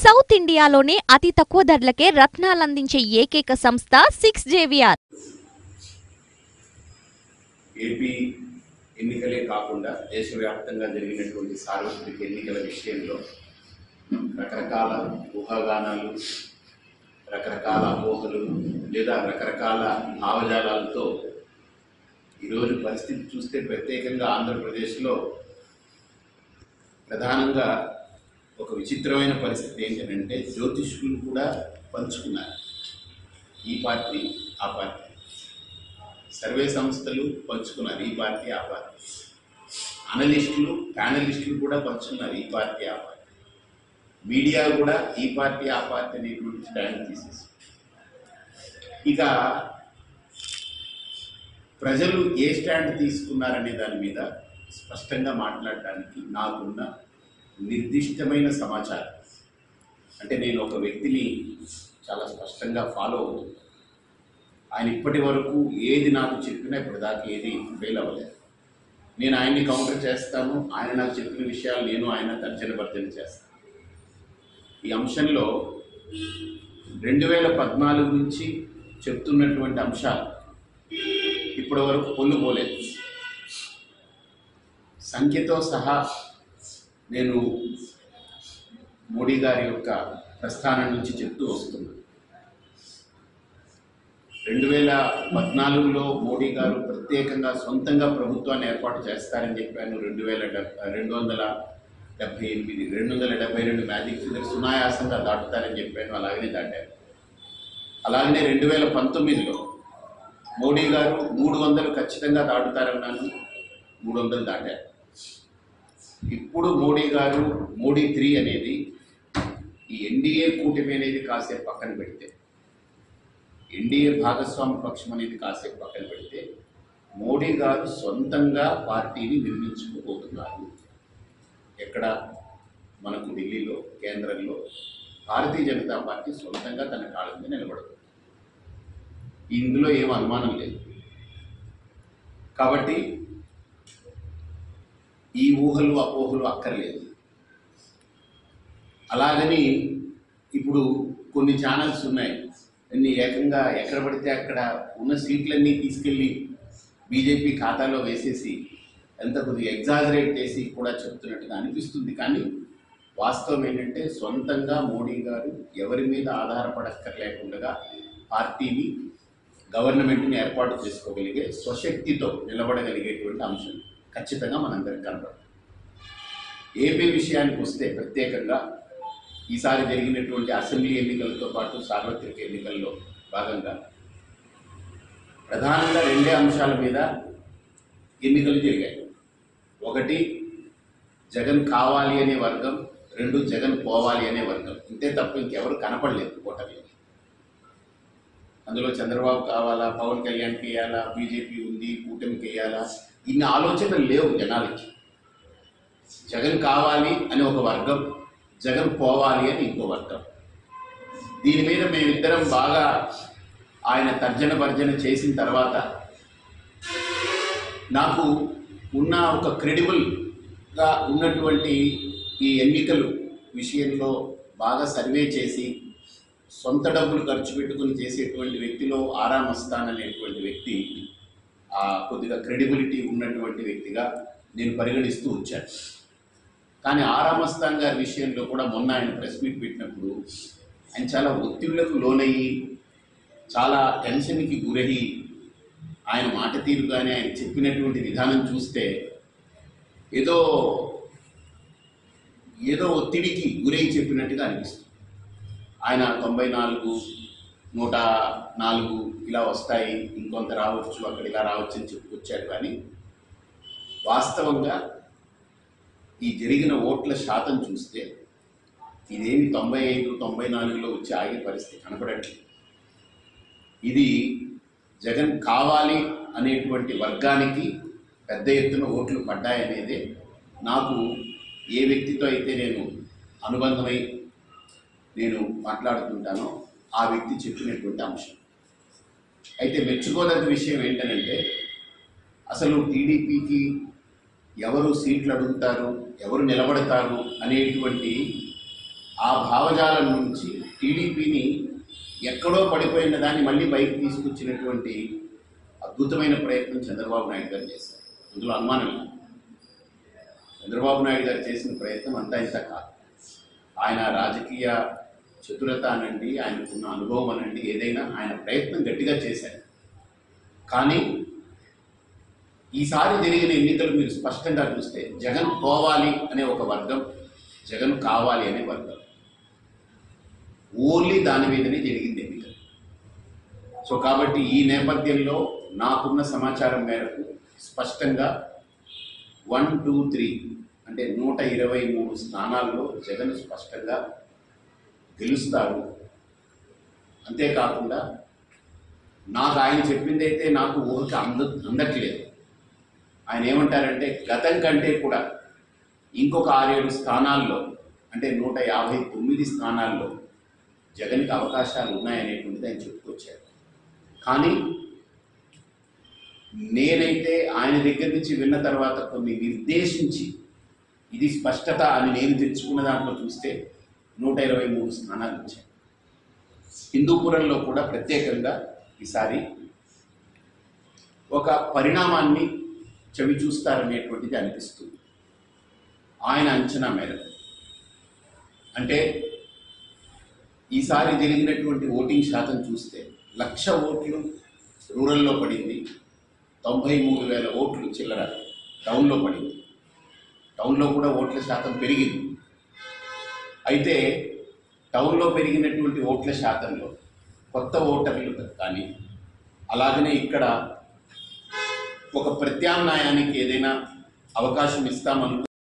South ఇండియాలోనే అతి తక్కువ ధరలకే రత్నాలందించే ఏకైక సంస్థ 6JVR. ఏపీ ఎన్నికలే కాకుండా దేశవ్యాప్తంగా జరిగినటువంటి సార్వత్రిక ఎన్నికల విషయంలో రకరకాల ఊహాగానాలు, రకరకాల అపోహలు లేదా రకరకాల భావజాలాలతో ఈరోజు పరిస్థితి చూస్తే ప్రత్యేకంగా ఆంధ్రప్రదేశ్లో ప్రధానంగా ఒక విచిత్రమైన పరిస్థితి ఏంటంటే జ్యోతిష్కులు కూడా పంచుకున్నారు. ఈ పార్టీ ఆ పార్టీ, సర్వే సంస్థలు పంచుకున్నారు. ఈ పార్టీ ఆ పార్టీ, అనలిస్టులు ప్యానలిస్టులు కూడా పంచుకున్నారు. ఈ పార్టీ ఆ పార్టీ, మీడియా కూడా ఈ పార్టీ ఆ పార్టీ అనేటువంటి స్టాండ్ తీసేసి ఇక ప్రజలు ఏ స్టాండ్ తీసుకున్నారనే దాని మీద స్పష్టంగా మాట్లాడటానికి నాకున్న నిర్దిష్టమైన సమాచారం, అంటే నేను ఒక వ్యక్తిని చాలా స్పష్టంగా ఫాలో అవుతున్నాను. ఆయన ఇప్పటి వరకు ఏది నాకు చెప్పినా ఇప్పటిదాకా ఏది ఫెయిల్ అవ్వలేదు. నేను ఆయన్ని కౌంటర్ చేస్తాను, ఆయన నాకు చెప్పిన విషయాలు నేను ఆయన తర్జన చేస్తాను. ఈ అంశంలో 2014 నుంచి చెప్తున్నటువంటి అంశాలు ఇప్పటి వరకు పొల్లుపోలేదు. సంఖ్యతో సహా నేను మోడీ గారి యొక్క ప్రస్థానం నుంచి చెప్తూ వస్తున్నాను. 2014లో మోడీ గారు ప్రత్యేకంగా సొంతంగా ప్రభుత్వాన్ని ఏర్పాటు చేస్తారని చెప్పాను. 272 మ్యాజిక్ ఫిగర్ సునాయాసంగా దాటుతారని చెప్పాను. అలాగనే దాటారు. అలాగనే 2019లో మోడీ గారు 300 ఖచ్చితంగా దాటుతారన్నాను. 300 దాటారు. ఇప్పుడు మోడీ గారు మోడీ 3 అనేది ఈ ఎన్డీఏ కూటమి అనేది కాసేపు పక్కన పెడితే, ఎన్డీఏ భాగస్వామి పక్షం అనేది కాసేపు పక్కన పెడితే, మోడీ గారు సొంతంగా పార్టీని నిర్మించుకోబోతున్నారు. ఎక్కడ? మనకు ఢిల్లీలో, కేంద్రంలో భారతీయ జనతా పార్టీ సొంతంగా తన కాళ్ళ మీద నిలబడుతుంది. ఇందులో ఏం అనుమానం లేదు. కాబట్టి ఈ ఊహలు అపోహలు అక్కర్లేదు. అలాగని ఇప్పుడు కొన్ని ఛానల్స్ ఉన్నాయి, అన్ని ఏకంగా ఎక్కడ పడితే అక్కడ ఉన్న సీట్లన్నీ తీసుకెళ్ళి బీజేపీ ఖాతాలో వేసేసి ఎంత కొద్దిగా ఎగ్జాజరేట్ చేసి కూడా చెప్తున్నట్టుగా అనిపిస్తుంది. కానీ వాస్తవం ఏంటంటే సొంతంగా మోడీ గారు ఎవరి మీద ఆధారపడక్కర్లేకుండా పార్టీని, గవర్నమెంట్ని ఏర్పాటు చేసుకోగలిగే స్వశక్తితో నిలబడగలిగేటువంటి అంశం ఖచ్చితంగా మనందరికి కనబడుతుంది. ఏపీ విషయానికి వస్తే ప్రత్యేకంగా ఈసారి జరిగినటువంటి అసెంబ్లీ ఎన్నికలతో పాటు సార్వత్రిక ఎన్నికల్లో భాగంగా ప్రధానంగా 2 అంశాల మీద ఎన్నికలు జరిగాయి. ఒకటి జగన్ కావాలి అనే వర్గం, 2 జగన్ పోవాలి అనే వర్గం. ఇంతే తప్ప ఇంకెవరు కనపడలేదు ఓటమి. అందులో చంద్రబాబు కావాలా, పవన్ కళ్యాణ్కి వేయాలా, బీజేపీ ఉంది కూటమికి వేయాలా, ఇన్ని ఆలోచనలు లేవు జనాలకి. జగన్ కావాలి అని ఒక వర్గం, జగన్ పోవాలి అని ఇంకో వర్గం. దీని మీద మేమిద్దరం బాగా ఆయన తర్జన చేసిన తర్వాత నాకు ఉన్న ఒక క్రెడిబుల్గా ఉన్నటువంటి ఈ ఎన్నికలు విషయంలో బాగా సర్వే చేసి సొంత డబ్బులు ఖర్చు పెట్టుకుని చేసేటువంటి వ్యక్తిలో ఆరామ్ అస్థాన్ అనేటువంటి వ్యక్తి కొద్దిగా క్రెడిబిలిటీ ఉన్నటువంటి వ్యక్తిగా నేను పరిగణిస్తూ వచ్చాను. కానీ ఆరామ్ అస్థాన్ గారి విషయంలో కూడా మొన్న ఆయన ప్రెస్ మీట్ పెట్టినప్పుడు ఆయన చాలా ఒత్తిళ్లకు లోనయ్యి, చాలా టెన్షన్కి గురయ్యి, ఆయన మాట తీరుగానే ఆయన చెప్పినటువంటి విధానం చూస్తే ఏదో ఒత్తిడికి గురై చెప్పినట్టుగా అనిపిస్తుంది. ఆయన 94, 104 ఇలా వస్తాయి, ఇంకొంత రావచ్చు, అక్కడ ఇలా రావచ్చు అని చెప్పుకొచ్చారు. కానీ వాస్తవంగా ఈ జరిగిన ఓట్ల శాతం చూస్తే ఇదేమి 95, 94లో వచ్చి ఆగే పరిస్థితి కనపడట్లేదు. ఇది జగన్ కావాలి అనేటువంటి వర్గానికి పెద్ద ఎత్తున ఓట్లు పడ్డాయనేదే నాకు, ఏ వ్యక్తితో అయితే నేను అనుబంధమై నేను మాట్లాడుతుంటానో ఆ వ్యక్తి చెప్పినటువంటి అంశం. అయితే మెచ్చుకోదగ్గ విషయం ఏంటంటే అసలు టీడీపీకి ఎవరు సీట్లు అడుగుతారు, ఎవరు నిలబడతారు అనేటువంటి ఆ భావజాలం నుంచి టీడీపీని ఎక్కడో పడిపోయిన దాన్ని మళ్ళీ బయటకు తీసుకొచ్చినటువంటి అద్భుతమైన ప్రయత్నం చంద్రబాబు నాయుడు గారు చేశారు. అందులో అనుమానం లేదు. చంద్రబాబు నాయుడు గారు చేసిన ప్రయత్నం అంతా ఇంత కాదు. ఆయన రాజకీయ చతురత అనండి, ఆయనకున్న అనుభవం అనండి, ఏదైనా ఆయన ప్రయత్నం గట్టిగా చేశారు. కానీ ఈసారి జరిగిన ఎన్నికలు మీరు స్పష్టంగా చూస్తే జగన్ పోవాలి అనే ఒక వర్గం, జగన్ కావాలి అనే వర్గం, ఓన్లీ దాని మీదనే జరిగింది ఎన్నికలు. సో కాబట్టి ఈ నేపథ్యంలో నాకున్న సమాచారం మేరకు స్పష్టంగా 1, 2, 3 అంటే 123 స్థానాల్లో జగన్ స్పష్టంగా గెలుస్తారు. అంతేకాకుండా నాకు ఆయన చెప్పింది అయితే నాకు ఊరికి అందట్లేదు. ఆయన ఏమంటారంటే గతం కంటే కూడా ఇంకొక 6-7 స్థానాల్లో అంటే 159 స్థానాల్లో జగన్కి అవకాశాలు ఉన్నాయనేటువంటిది ఆయన చెప్పుకొచ్చారు. కానీ నేనైతే ఆయన దగ్గర నుంచి విన్న తర్వాత కొన్ని నిర్దేశించి ఇది స్పష్టత అని నేను తెచ్చుకున్న దాంట్లో చూస్తే 123 స్థానాలు వచ్చాయి. హిందూపురంలో కూడా ప్రత్యేకంగా ఈసారి ఒక పరిణామాన్ని చవి చూస్తారనేటువంటిది అనిపిస్తుంది ఆయన అంచనా మేరకు. అంటే ఈసారి జరిగినటువంటి ఓటింగ్ శాతం చూస్తే 1,00,000 ఓట్లు రూరల్లో పడింది, 93,000 ఓట్లు చిల్లర టౌన్లో పడింది. టౌన్లో కూడా ఓట్ల శాతం పెరిగింది. అయితే టౌన్లో పెరిగినటువంటి ఓట్ల శాతంలో కొత్త ఓటర్లు కానీ అలాగనే ఇక్కడ ఒక ప్రత్యామ్నాయానికి ఏదైనా అవకాశం ఇస్తామని